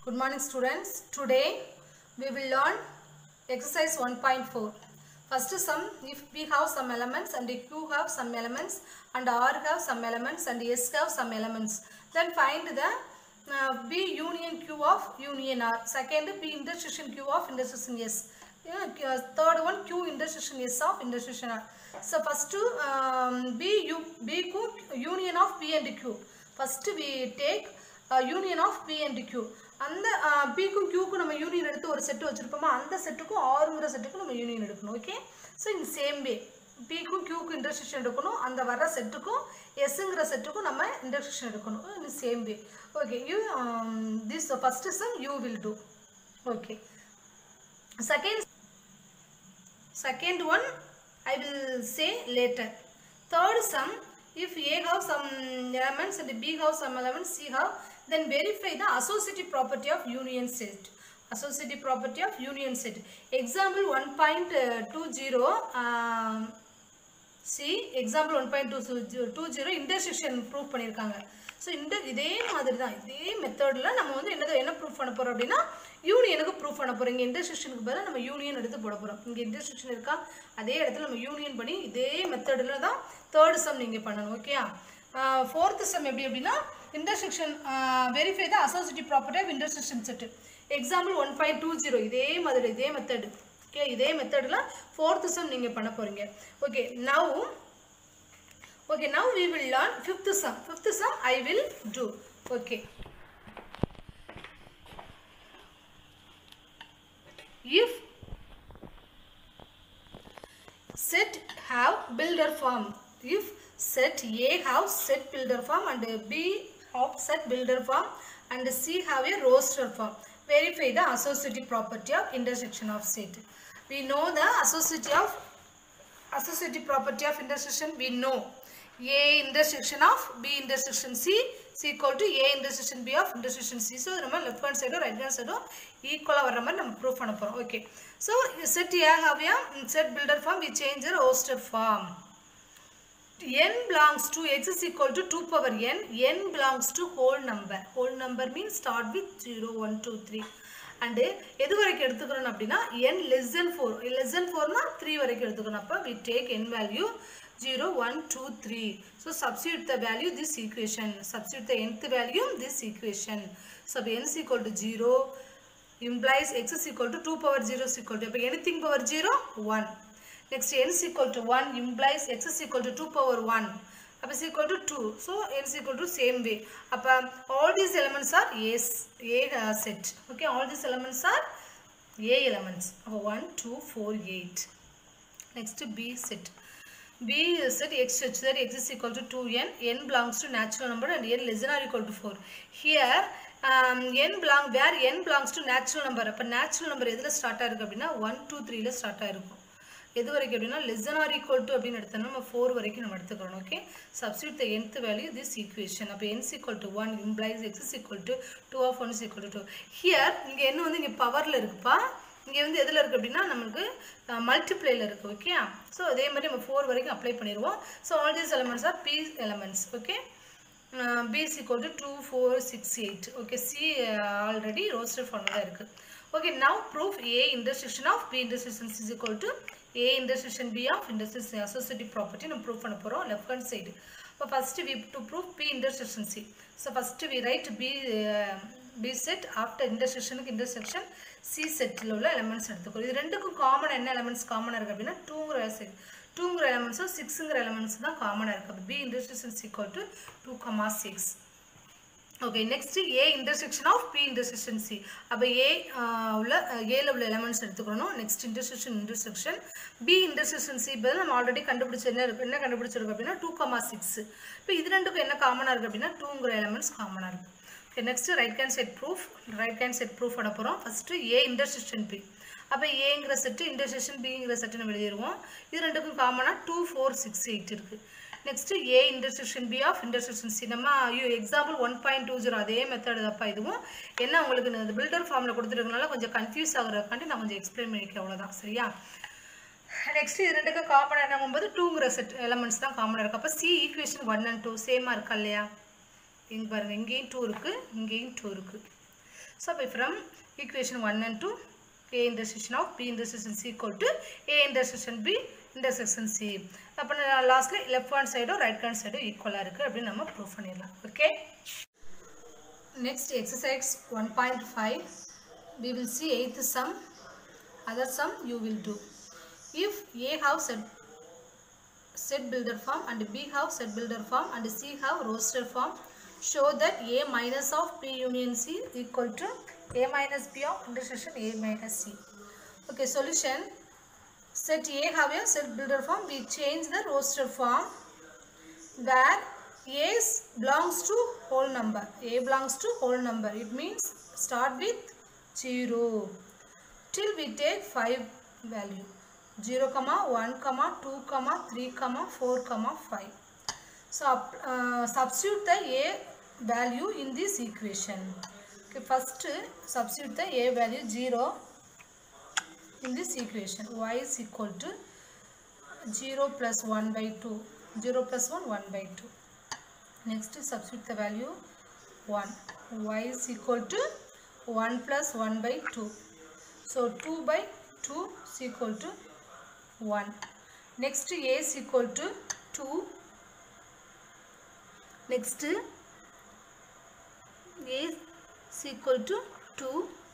Good morning students. Today we will learn exercise 1.4. First sum, if P have some elements and Q have some elements and R have some elements and S have some elements, then find the B union Q of union R. Second, P intersection Q of intersection S. Third one, Q intersection S of intersection R. So first B union of P and Q. First we take union of P and Q. அந்த P-க்கும் Q-க்கும் நம்ம union எடுத்து ஒரு set வச்சிருப்போமா, அந்த செட்டுக்கும் ஆறுங்கிற செட்டுக்கும் நம்ம union எடுக்கணும். Okay, so இந்த same way P-க்கும் Q-க்கும் இன்டர்செக்ஷன் எடுக்கணும், அந்த வர செட்டுக்கும் S-ங்கிற செட்டுக்கும் நம்ம இன்டர்செக்ஷன் எடுக்கணும். இந்த same way. Okay, you this first sum you will do. Okay, second one I will say later. Third sum, if A have some elements and B have some elements, C have, then verify the associative property of union set. Associative property of union set. Example 1.20. See, example 1.20 intersection proof பண்ணிருக்காங்க. So இதே மாதிரி தான், இதே மெத்தட்ல நம்ம வந்து என்ன proof பண்ண போறோம் அப்படின்னா யூனியனுக்கு ப்ரூஃப் பண்ண போறோம். இங்க இன்டர்செக்ஷனுக்கு பதிலா நம்ம யூனியன் எடுத்து போட போறோம். இங்க இன்டர்செக்ஷன் இருக்கா, அதே இடத்துல நம்ம யூனியன் பண்ணி இதே மெத்தட்ல தான் தேர்ட் சம் நீங்க பண்ணணும். ஓகேயா? fourth sum எப்படி அப்படின்னா intersection verify the associative property of intersection set. Example 1.20 இதே மாதிரி இதே மெத்தட். ஓகே, இதே மெத்தட்ல fourth sum நீங்க பண்ண போறீங்க. Okay, now we will learn fifth sum. Fifth sum I will do. Okay, if set have builder form, if set A have set builder form and B have set builder form and C have a roster form, verify the associative property of intersection of set. We know the associative property of intersection. We know A intersection of B intersection C is equal to A intersection B of intersection C. So நம்ம left hand side or right hand side equal வர மாதிரி நம்ம proof பண்ண போறோம். Okay, so set A have a set builder form, we change the roster form. N belongs to x is equal to 2 power n. N belongs to whole number. Whole number means start with 0, 1, 2, 3. And எது வரைக்கும் எடுத்துக்கிறோம் அப்படின்னா n less than 4. Less than 4 னா 3 வரைக்கும் எடுத்துக்கணும். அப்ப we take n value 0, 1, 2, 3. So substitute the value this equation. Substitute the nth value this equation. So n is equal to 0 implies x is equal to 2 power 0 is equal to, anything power 0, 1. Next, n is equal to 1 implies x is equal to 2 power 1. Up is equal to 2. So n is equal to same way. Up all these elements are A set. Okay, all these elements are A elements. 1, 2, 4, 8. Next, B set. B set x such that x is equal to 2n. N belongs to natural number and n less than or equal to 4. Here where n belongs to natural number. Appa natural number எதுல start ஆயிருக்கு அப்படின்னா 1, 2, 3 ல start ஆயிருக்கும். எது வரைக்கும் அப்படின்னா less than or equal to அப்படின்னு எடுத்தோம்னா நம்ம 4 வரைக்கும் நம்ம எடுத்துக்கிறோம். Okay, substitute the nth value this equation. அப்ப n is equal to 1 implies x is equal to 2 of 1 is equal to 2. Here இங்க என்ன வந்து இங்க பவர்ல இருக்குப்பா, இங்க வந்து எதுல இருக்கு அப்படின்னா நமக்கு மல்டிப்ளைல இருக்கு. ஓகே, சோ அதே மாதிரி நம்ம 4 வரைக்கும் அப்ளை பண்ணிடுவோம். So all these elements are P elements. Okay, B is equal to 2, 4, 6, 8. Okay, C already roster form தான் இருக்கு. Okay, now proof A intersection of B intersection C is equal to A intersection B of intersection associative property. நம்ம proof பண்ண போறோம் left hand side. So first we to prove P intersection C. So first we write B set after intersection intersection C set ல உள்ள elements எடுத்துக்கோ. இது ரெண்டுக்கும் common என்ன elements காமனா இருக்கு அப்படின்னா 2ங்கற elements 6ங்கற elements தான் காமனா இருக்கு. B intersection is equal to 2, 6. Okay, next A intersection of P intersection C. அப்ப A உள்ள A ல உள்ள elements எடுத்துக்கறோம். Next intersection B intersection C பதிலா நம்ம ஆல்ரெடி கண்டுபிடிச்ச என்ன கண்டுபிடிச்சிருக்கோம் அப்படின்னா 2, 6. இப்போ இது ரெண்டுக்கும் என்ன காமனா இருக்கு அப்படின்னா 2ங்கற elements காமனா இருக்கு. Okay, next right hand side proof பண்ண போறோம். First A intersection B. அப்ப A ங்கற செட் intersection B ங்கற செட் நம்ம எழுதிடுவோம். இது ரெண்டுக்கும் காமனா 2, 4, 6, 8 இருக்கு. Next A intersection B of intersection C. நம்ம example 1.20 அதே மெத்தட் தான்ப்பா இதுவும். என்ன உங்களுக்கு இந்த பில்டர் ஃபார்ம்ல கொடுத்திருக்கனால கொஞ்சம் கன்ஃபியூஸ் ஆகுறதுக்காண்டி நான் கொஞ்சம் எக்ஸ்பிளைன் பண்ணிக்கிறேன், அவ்வளவுதான். சரியா? நெக்ஸ்ட் இது ரெண்டுக்கு காமனா என்னங்கும்போது 2ங்கற செட் எலிமெண்ட்ஸ் தான் காமனா இருக்கு. அப்ப C ஈக்குவேஷன் 1 and 2 சேமா இருக்கா இல்லையா? இங்க பாருங்க, இங்கேயும் 2 இருக்கு, இங்கேயும் 2 இருக்கு. So from equation 1 and 2, A intersection of B intersection C equal to A intersection B intersection C. அப்போ lastly left hand side or right hand side equal இருக்கு அப்படி நம்ம prove பண்ணிடலாம். Okay. Next exercise 1.5. We will see 8th sum. Other sum you will do. If A have set builder form and B have set builder form and C have roster form, show that A minus of P union C is equal to A minus B of intersection A minus C. Okay, solution. Set A have a set builder form. We change the roster form where A belongs to whole number. A belongs to whole number. It means start with 0 till we take 5 value. 0, 1, 2, 3, 4, 5. So substitute the A value in this equation. Okay, first substitute the A value 0 in this equation. Y is equal to 0 plus 1 by 2. 0 plus 1, 1 by 2. Next substitute the value 1. Y is equal to 1 plus 1 by 2. So 2 by 2 is equal to 1. Next A is equal to 2. Next A is equal to 2.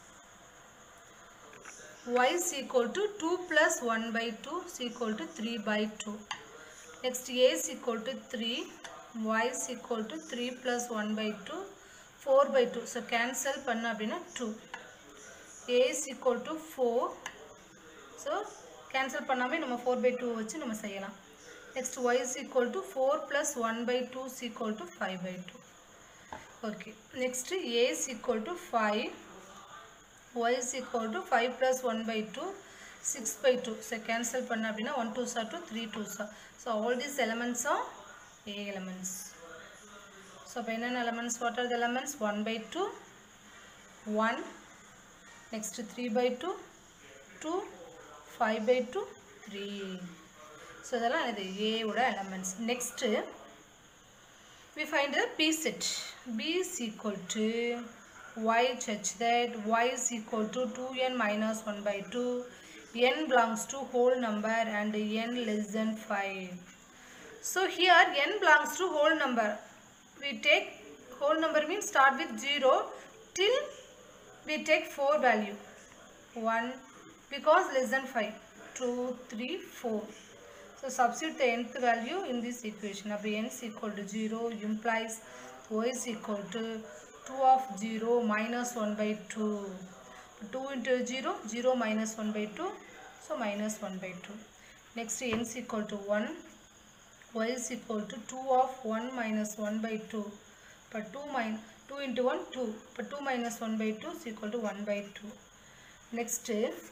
Y is equal to 2 plus 1 by 2 is equal to 3 by 2. Next A is equal to 3. Y is equal to 3 plus 1 by 2, 4 by 2. So cancel panna appadina 2. A is equal to 4. So cancel பண்ணாமே நம்ம 4 by 2 வச்சு நம்ம செய்யலாம். Next y is equal to 4 plus 1 by 2 is equal to 5 by 2. Okay. Next A is equal to 5. Y is equal to 5 plus 1 by 2, 6 by 2. So cancel பண்ணா அப்படினா 1 2s are 2, 3 2s are. So all these elements are A elements. So என்னென்ன elements? What are the elements? 1 by 2, 1. Next 3 by 2, 2. 5 by 2, 3. So இதெல்லாம் இது A ஓட elements. Next we find the B set. B is equal to Y such that Y is equal to 2n minus 1 by 2. N belongs to whole number and n less than 5. So here n belongs to whole number. We take whole number means start with 0 till we take 4 value. 1 because less than 5. 2, 3, 4. So substitute the nth value in this equation. Now n is equal to 0 implies y is equal to 2 of 0 minus 1 by 2. 2 into 0, 0 minus 1 by 2. So minus 1 by 2. Next n is equal to 1. Y is equal to 2 of 1 minus 1 by 2. But 2 into 1, 2. But 2 minus 1 by 2 is equal to 1 by 2. Next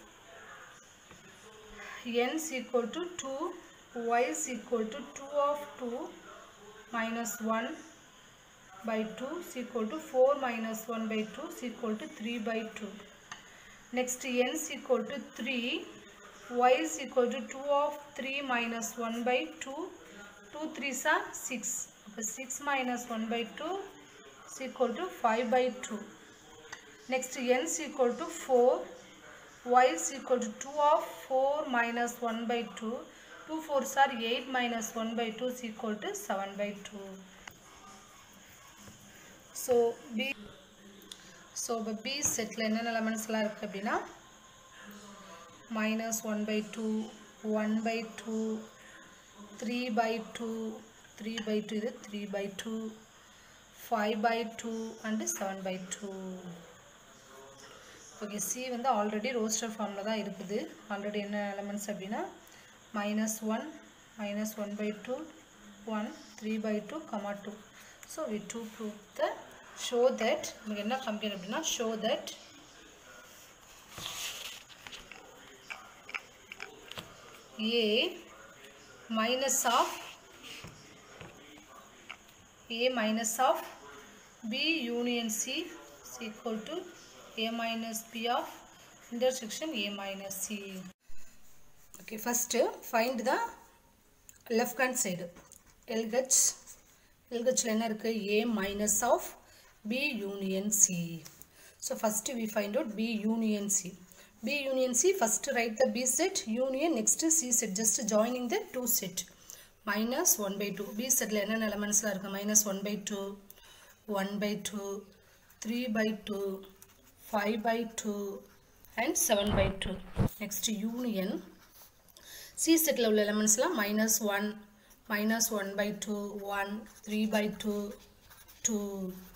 n is equal to 2. Y is equal to 2 of 2 minus 1 by 2 is equal to 4 minus 1 by 2 is equal to 3 by 2. Next n is equal to 3. Y is equal to 2 of 3 minus 1 by 2. 2 3s are 6. 6 minus 1 by 2 is equal to 5 by 2. Next n is equal to 4. Y is equal to 2 of 4 minus 1 by 2. 2 4s are 8 minus 1 by 2 is equal to 7 by 2. So B set la enna elements la irukku appadina minus 1 by 2, 1 by 2, 3 by 2, 3 by 2 idu 3 by 2, 5 by 2 and 7 by 2. Okay, C வந்து already roster form la da irukudhu. Already enna elements appadina minus 1, minus 1 by 2, 1, 3 by 2, 2. So we to prove the show that we enna compare appadina show that A minus of B union C is equal to A minus B of intersection A minus C. Okay, first find the left hand side. LH la enna irukku A minus of B union C. So first we find out B union C. B union C, first write the B set, union, next C set, just joining the two set. Minus 1 by 2. B set la enna elements la irukku? Minus 1 by 2, 1 by 2, 3 by 2, 5 by 2 and 7 by 2. Next union. C set la ulla elements la minus 1, minus 1 by 2, 1, 3 by 2, 2.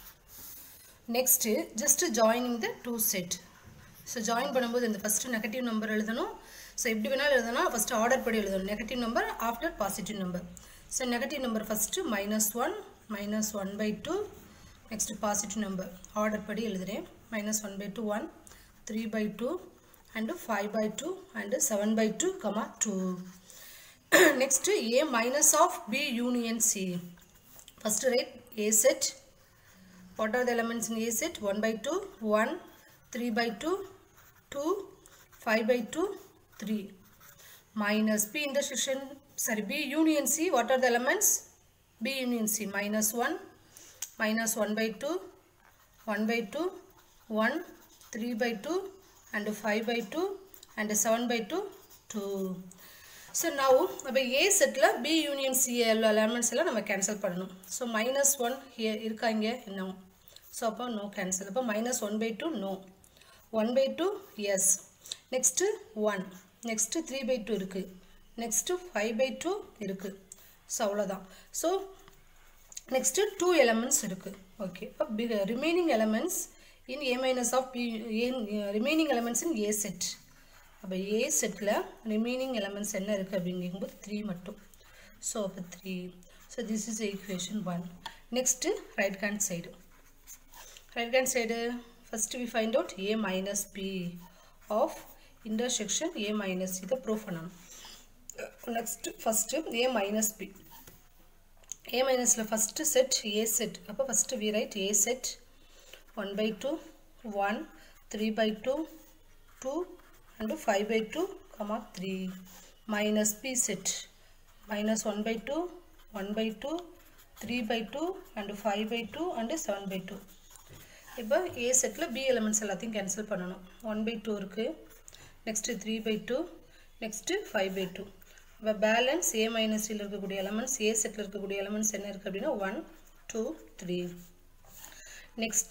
Next just joining the two set. So join பண்ணும்போது இந்த first negative number எழுதணும். So எப்படி வேணாலும் எழுதலாம். First order படி எழுதணும். Negative number after positive number. So negative number first minus 1, minus 1 by 2. Next positive number. Order படி எழுதுறேன். Minus 1 by 2, 1, 3 by 2 and 5 by 2 and 7 by 2, 2. Next A minus of B union C. First write A set. What are the elements in A set? 1 by 2, 1, 3 by 2, 2, 5 by 2, 3. Minus B intersection, sorry, B union C, what are the elements? B union C, minus 1, minus 1 by 2, 1 by 2, 1, 3 by 2, and 5 by 2, and 7 by 2, 2. So now, A set la B union C elements la nama cancel பண்ணனும். So minus 1 here இருக்கா இங்க? No. So அப்போ no cancel. அப்போ minus 1 by 2 no. 1 by 2 yes. Next 1. Next 3 by 2 இருக்கு. Next 5 by 2 இருக்கு. So அவ்வளவுதான். So next 2 elements இருக்கு. Okay. அப்போ remaining elements in A minus of B, remaining elements in A set. அப்போ A setல remaining elements என்ன இருக்கு அப்படிங்கும்போது 3 மட்டும். So அப்போ 3. So this is the equation 1. Next right hand side. Right hand side, first we find out A minus B of intersection A minus C. The proof பண்ணனும். Next first A minus B. A minus la first set A set. அப்போ first we write A set 1 by 2, 1, 3 by 2, 2 and 5 by 2, 3. Minus B set minus 1 by 2, 1 by 2, 3 by 2 and 5 by 2 and 7 by 2. இப்போ A செட்ல B elements எல்லாத்தையும் cancel பண்ணனும். 1 by 2 இருக்கு. Next 3 by 2. Next 5 by 2. அப்ப balance A minus ல இருக்கக்கூடிய elements A செட்ல இருக்கக்கூடிய elements என்ன இருக்கு அப்படினா 1 2 3. Next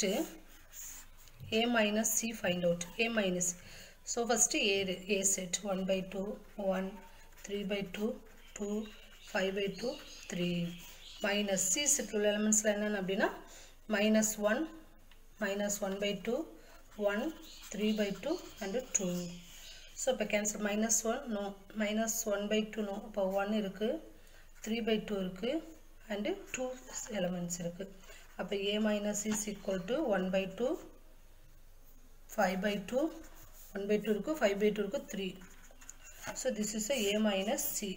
A minus C find out. A minus. So first A set 1 by 2, 1, 3 by 2, 2, 5 by 2, 3. Minus C செட்ல உள்ள elementsல என்னன்னு அப்படினா minus 1, minus 1 by 2, 1, 3 by 2 and 2. So இப்போ cancel minus 1 no, minus 1 by 2 no, இப்போ 1 இருக்கு, 3 by 2 இருக்கு and 2 elements இருக்கு. அப்போ A minus is equal to 1 by 2, 5 by 2, 1 by 2 இருக்கு, 5 by 2 இருக்கு, 3. So this is a minus C.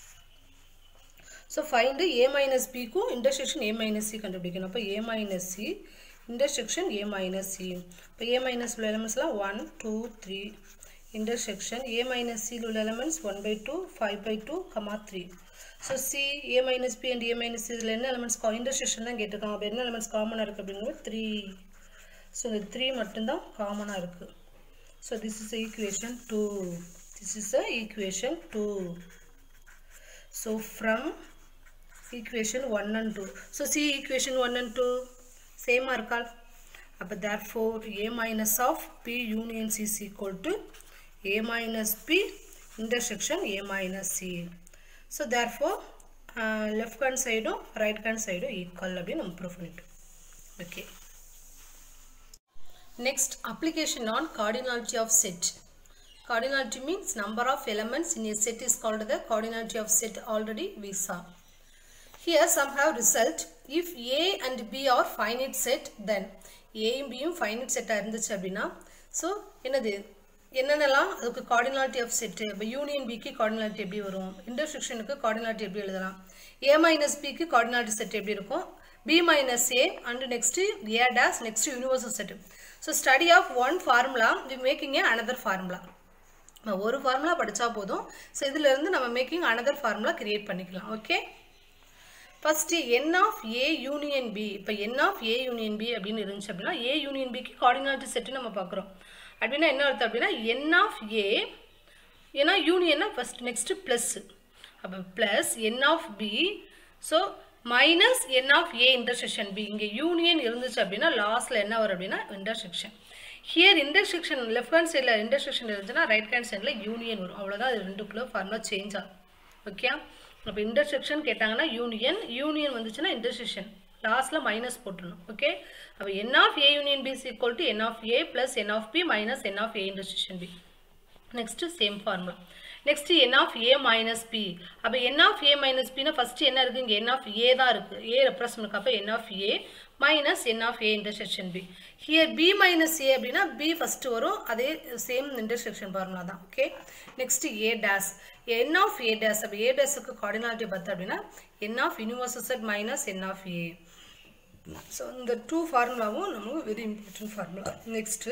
So find A minus B க்கு intersection A minus C கண்டுபிடிக்கணும். அப்போ A minus C intersection A minus C. இப்போ A minus உள்ள elements எல்லாம் 1, 2, 3. Intersection A minus C உள்ள elements 1 by 2, 5 by 2, 3. So C, A minus B and A minus C இதில் என்ன elements intersection தான் கேட்டிருக்காங்க. அப்போ என்ன elements காமனாக இருக்கு அப்படிங்கும்போது 3. So இந்த 3 மட்டும்தான் காமனாக இருக்கு. So this is the equation 2. This is the equation 2. So from equation 1 and 2. So see equation 1 and 2. Same arkal. But therefore A minus of P union C is equal to A minus P intersection A minus C. So therefore left hand side or right hand side equal அப்படினு நம்ம proof பண்ணிட்டோம். Okay. Next application on cardinality of set. Cardinality means number of elements in a set is called the cardinality of set. Already we saw. Here some have result. If A and B are finite set, then A and B யும் finite set இருந்துச்சு அப்படினா so என்னென்னலாம் அதுக்கு cardinality of set. இப்போ union B க்கு cardinality எப்படி வரும், intersection-க்கு cardinality எப்படி எழுதலாம், A minus B க்கு cardinality set எப்படி இருக்கும், B minus A and next A dash, next universal set. So study of one formula, we making another formula. ஒரு formula படிச்சா போதும். So இதில இருந்து நம்ம making another formula create பண்ணிக்கலாம். Okay. First n of a union b. இப்போ n of a union b அப்படின்னு இருந்துச்சு அப்படின்னா a union b க்கு கோஆர்டினேட் செட் நம்ம பார்க்குறோம். அப்படின்னா என்ன அர்த்தம் அப்படின்னா n of a ஏன்னா யூனியன்னா ஃபர்ஸ்ட் நெக்ஸ்ட் ப்ளஸ், அப்போ plus n of b so minus n of a intersection b. இங்கே யூனியன் இருந்துச்சு அப்படின்னா லாஸ்ட்டில் என்ன வரும் அப்படின்னா intersection. Here intersection left hand சைடில் இன்டர்செக்ஷன் இருந்துச்சுன்னா ரைட் ஹேண்ட் சைடில் யூனியன் வரும். அவ்வளோதான் அது ரெண்டுக்குள்ள ஃபார்முலா சேஞ்ச் ஆகும். ஓகே, அப்போ இன்டர்செக்ஷன் கேட்டாங்கன்னா யூனியன் வந்துச்சுன்னா இன்டர்செக்ஷன் லாஸ்ட்டில் மைனஸ் போட்டுடணும். ஓகே, அப்போ n of a union b is equal to n of a plus n of b minus n of a intersection b. Next same formula. Next n of a minus b. அப்போ n of a minus b னா first என்ன இருக்கு? இங்கே n of a தான் இருக்கு. a represent இருக்கு. அப்போ n of a minus n of a intersection b. Here b minus a அப்படின்னா b ஃபர்ஸ்ட் வரும். அதே சேம் இன்டர்செக்ஷன் ஃபார்முலா தான். Okay, next a dash. n of a dash. அப்போ a dash க்கு கோஆர்டினேட் பார்த்தா அப்படின்னா n of universal set minus n of a. So இந்த two ஃபார்முலாவும் நமக்கு very important formula. Next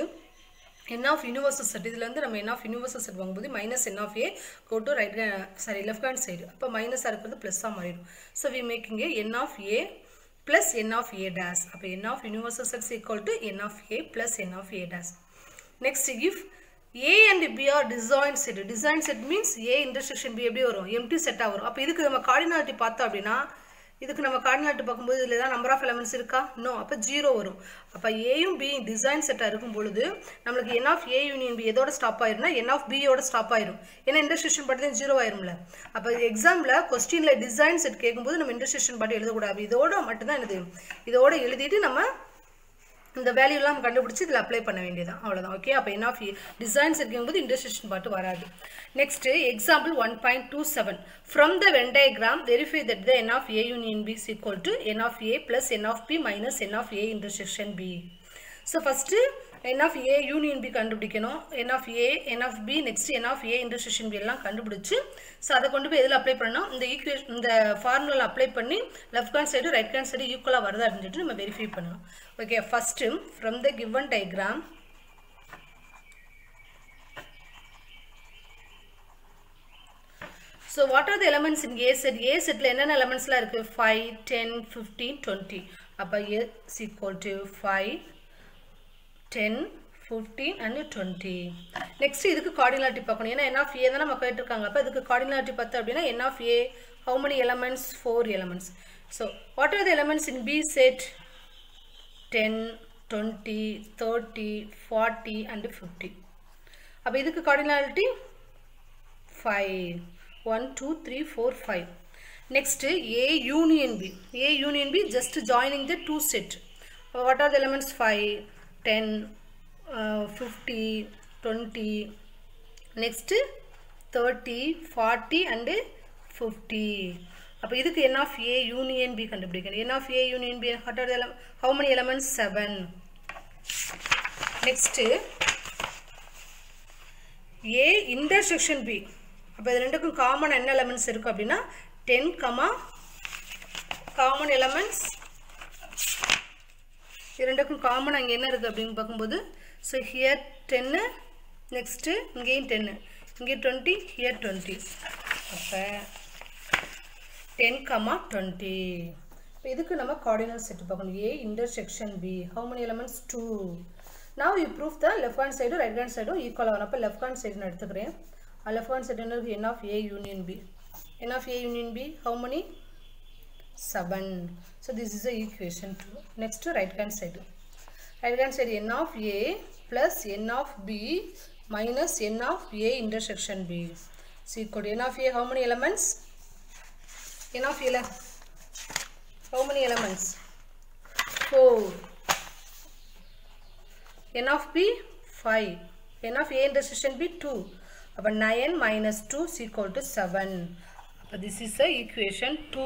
n of universal set. இதில் வந்து நம்ம n of universal set வாங்கும்போது minus n of a go to left hand side. அப்போ மைனஸாக இருக்கிறது ப்ளஸ்ஸாக மாறிடும். So we making a n of a plus n of a dash. அப்போ n of universal set is equal to n of a plus n of a dash. Next, if a and b are disjoint set. Disjoint set means a intersection b எப்படி வரும்? empty செட்டாக வரும். அப்போ இதுக்கு நம்ம coordinate பார்த்தோம் அப்படின்னா இதுக்கு நம்ம கோஆர்டினேட் பார்க்கும்போது இதில் ஏதாவது நம்பர் ஆஃப் எலமெண்ட்ஸ் இருக்கா? நோ. அப்போ 0 வரும். அப்போ ஏயும் பியும் டிசைன் செட்டாக இருக்கும் பொழுது நம்மளுக்கு n of a union b எதோட ஸ்டாப் ஆயிரும்னா n of b யோட ஸ்டாப் ஆயிரும். ஏன்னா இன்டர்செக்ஷன் பாட்டு தான் 0 ஆயிரும்ல. அப்போ எக்ஸாமில் கொஸ்டினில் டிசைன் செட் கேட்கும்போது நம்ம இன்டர்செக்ஷன் பாட்டு எழுதக்கூடாது. இதோட மட்டும்தான் எழுது. இதோட எழுதிட்டு நம்ம இந்த வேல்யூலாம் நம்ம கண்டுபிடிச்சி இதில் அப்ளை பண்ண வேண்டியதான். அவ்வளோதான். ஓகே, அப்போ n of a design set கேட்கும்போது இன்டர்செக்ஷன் பாட்டு வராது. Next, example 1.27. From the Venn diagram, verify that the n of a union b is equal to n of a plus n of b minus n of a intersection b. So, first, n of a union b கண்டுபிடிக்கணும். n of a, n of b, next n of a intersection b எல்லாம் கண்டுபிடிச்சு so அதை கொண்டு போய் எதில் apply பண்ணணும்? இந்த formula apply பண்ணி left hand side right hand side ஈக்குவலாக வருது அப்படின்னு சொல்லிட்டு நம்ம வெரிஃபை பண்ணணும். Okay, first from the given diagram so what are the elements in a set? A set la enna elements la irukku? 5 10 15 20. appo a is equal to 5 10 15 and 20. next idukku coordinate பார்க்கணும். ஏனா n of a தான் நம்ம கேட்டிருக்காங்க. அப்ப இதுக்கு coordinate பார்த்தா அப்படினா n of a how many elements? 4 elements. so what are the elements in b set? 10 20 30 40 and 50. அப்ப இதுக்கு coordinate 5 1 2 3 4 5. next a union b. A union b just joining the two set. what are the elements? 5 10 50 20. next 30 40 and 50. அப்ப இதுக்கு n of a union b கண்டுபிடிக்கணும். n of a union b what are the how many elements? 7. next a intersection b. அப்போ இது ரெண்டுக்கும் common என்ன elements இருக்குது அப்படின்னா 10 common elements. இது ரெண்டுக்கும் காமன் அங்கே என்ன இருக்குது அப்படின்னு பார்க்கும்போது ஸோ ஹியர் 10 நெக்ஸ்ட்டு இங்கேயும் 10 இங்கே 20 ஹியர் 20. அப்போ 10 20. இப்போ இதுக்கு நம்ம கோஆர்டினேட் செட் பார்க்கணும். a intersection b how many elements? 2. now you prove the left hand side right hand side ஈக்குவலாக வரும். அப்போ left hand side நான் எடுத்துக்கிறேன். left hand side n of a union b. n of a union b how many? 7. so this is the equation 2. next right hand side n of a plus n of b minus n of a intersection b is equal to n of a how many elements? n of a how many elements? 4. n of b 5. n of a intersection b 2. அப்போ 9 minus 2 is equal to 7. அப்போ this is the equation 2.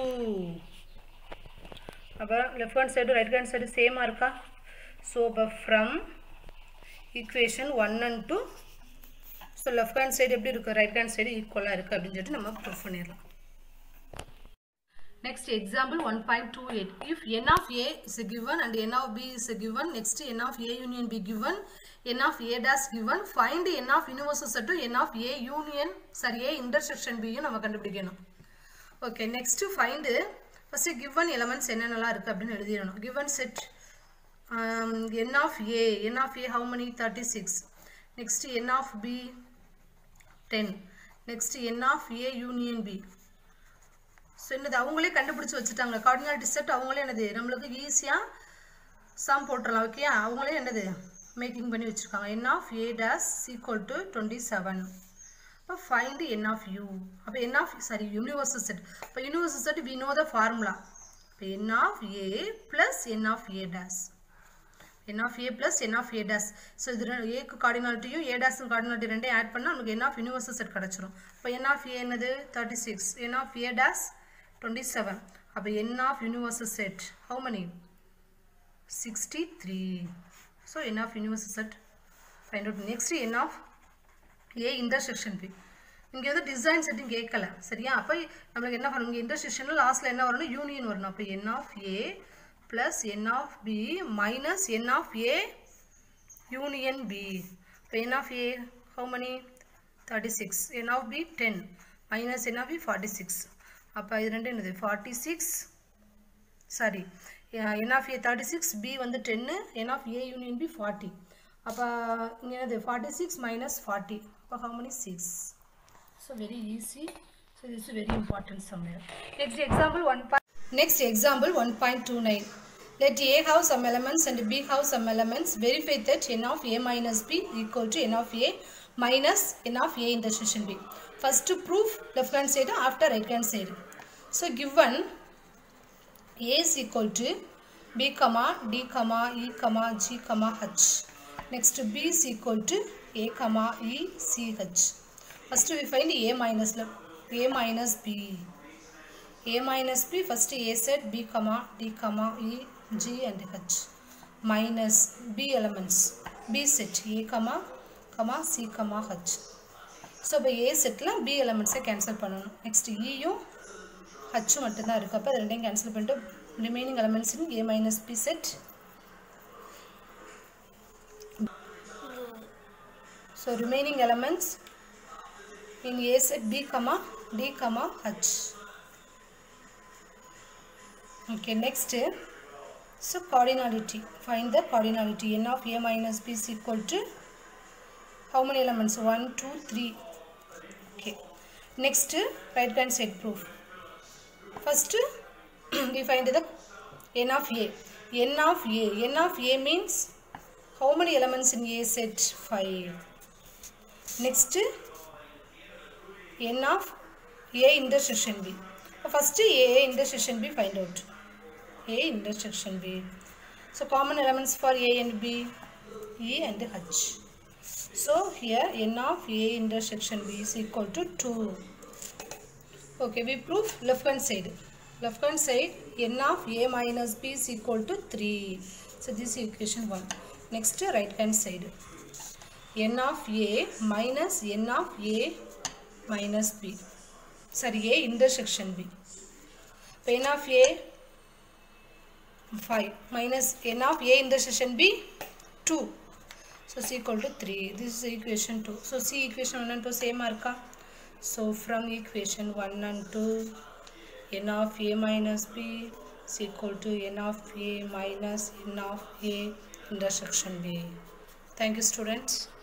அப்போ left hand side right hand side same இருக்கா? so அப்போ from equation 1 and 2 so left hand side எப்படி இருக்கு? right hand side ஈக்குவலாக இருக்குது அப்படின்னு சொல்லிட்டு நம்ம ப்ரூஃப் பண்ணிடலாம். Next example 1.28. If n of a is given and n of b is given, next n of a union b given, n of a dash given, find n of universal set to n of a union a intersection b நம்ம கண்டுபிடிக்கணும். Okay, next find first given elements என்னென்னலாம் இருக்கு அப்படினு எழுதிரணும். given set n of a how many? 36. next n of b 10. next n of a union b. so என்னது அவங்களே கண்டுபிடிச்சு வச்சிட்டாங்க. coordinate set அவங்களே என்னது நமக்கு ஈஸியா சம் போட்றலாம். ஓகே, அவங்களே என்னது மேக்கிங் பண்ணி வச்சிருக்காங்க. n of a dash equal to 27. அப்ப find n of u. அப்ப n of universal set. அப்ப universal set we know the formula. அப்ப n of a plus n of a dash. n of a plus n of a dash. so இது a க்கு coordinateயும் a dash க்கு coordinate ரெண்டையும் add பண்ணா நமக்கு n of universal set கிடைச்சிரும். அப்ப n of a என்னது 36, n of a dash 27. அப்ப n of universal set how many? 63. so n of universal set find out. next n of a intersection b. இங்க வந்து design setting கேட்கல சரியா. அப்ப நமக்கு என்ன பண்ணுங்க, இன்டர்செக்ஷன்ல லாஸ்ட்ல என்ன வரணும், யூனியன் வரணும். அப்ப n of a plus n of b minus n of a union b. அப்ப n of a how many? 36. n of b 10 minus n of b 46. அப்ப இது ரெண்டு என்னது 46 sorry n of a 36, b வந்து 10, n of a union b 40. அப்ப இங்க என்னது 46 minus 40. அப்ப how many? 6. so very easy. so this is very important somewhere. next example 1.29. let a have some elements and b have some elements. verify that n of a minus b equal to n of a minus n of a intersection b. first proof left hand side after right hand side. so given a is equal to b comma d comma e comma g comma h. next b is equal to a comma e c h. first we find a minus b. a minus b first a set b comma d comma e g and h minus b elements b set a comma c comma h. so by a set la b elements cancel பண்ணனும். next e யும் h மட்டும் தான் இருக்கு. அப்ப ரெண்டையும் cancel பண்ணிட்டு remaining elements in a minus b set. so remaining elements in a set b comma d comma h. okay, next so cardinality. find the cardinality. n of a minus b is equal to how many elements? 1 2 3. okay, next right hand side proof. first we find the n of a. n of a means how many elements in a set? 5. next n of a intersection b. first a intersection b find out. a intersection b. so common elements for a and b e and h. so here n of a intersection b is equal to 2. okay, we prove left hand side. n of a minus b is equal to 3. so this is equation 1. next right hand side n of a minus n of a minus b sorry a intersection b. n of a 5 minus n of a intersection b 2. so is equal to 3. this is equation 2. so see equation 1 and 2 same irka. so from equation 1 and 2 n of a minus b is equal to n of a minus n of a intersection b. thank you students.